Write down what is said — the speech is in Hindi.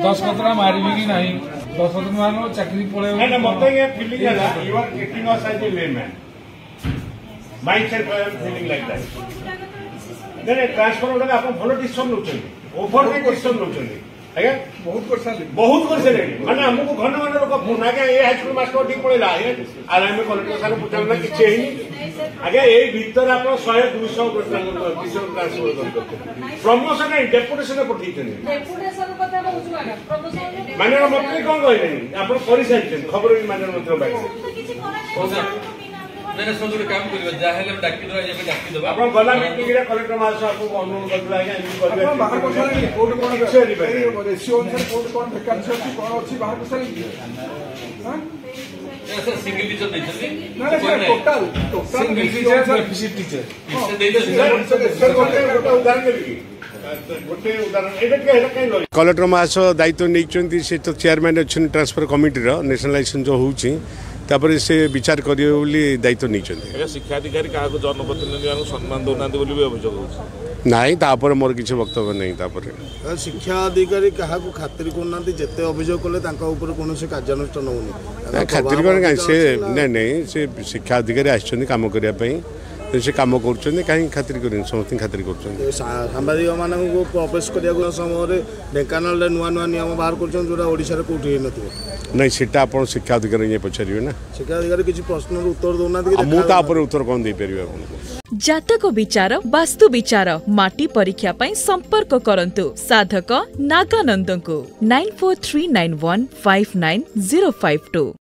दस पत्र मारिबी कि नहीं 10 पत्र मारो चाकरी पड़े मत ये फीलिंग है you are treating us as a layman myself I am feeling like that नहीं ट्रांसफर उठा आप भलो डिसीजन नउछन ओवर डिसीजन नउछन आज्ञा बहुत कर माने हमको घन घन लोक फोन आज्ञा ये हाईस्कूल मास्टर ठीक पड़ेगा आर एम कलेक्टर साहब पूछा किसी आज्ञा ये भीतर आप 100-200 ट्रांसफर प्रमोशन डेपुटेशन पठे माननीय मंत्री कौन कहले आप खबर भी माननीय मंत्री मैंने सब काम कर जाहेले डाकी दवा जे डाकी दवा आपण गला मीटिंग रे कलेक्टर मास आपको अनुरोध करला आज्ञा एमपी करबे आपण बाहर कोन कोड कोन रेशियो अनुसार कोड कोन वैकेंसी अछि कोन अछि बाहर कोन हां सर सिंगल टीचर दैछथि ना total single teacher deficit teacher से दैछथि सर गोटे उदाहरण देबी गोटे उदाहरण एटा के कहीं लो कलेक्टर मास दायित्व नै से तो चेयरमैन अछि ट्रांसफर कमिटी रो नेशनलाइजेशन जो होउछि तापर से विचार करिए बोली दायित्व नहीं शिक्षाधिकारी क्या जनप्रतिनिधि सम्मान दौना भी अभियोग हो नाई तापर मोर किसी वक्तव्य नहीं तापर शिक्षा अधिकारी क्या खातिर करना जिते अभियोग कले कौन कार्यानुष्ठान होनी खातिर कौन से नहीं से शिक्षा अधिकारी आम करने से कम कर कहीं खातिर कर समस्त खातिर कर सांबादिक मान प्रवेश करने समय ढेकानाल नुआ नुआ नियम बाहर कर कौटी नहीं सीटा आप शिक्षा अधिकारी पचारे ना शिक्षा अधिकारी किसी प्रश्न उत्तर दौना मुझे उत्तर कौन दे पारे जातक विचार वास्तु विचार माटी परीक्षा पई संपर्क करंतु साधक नागानंद को 9439159052।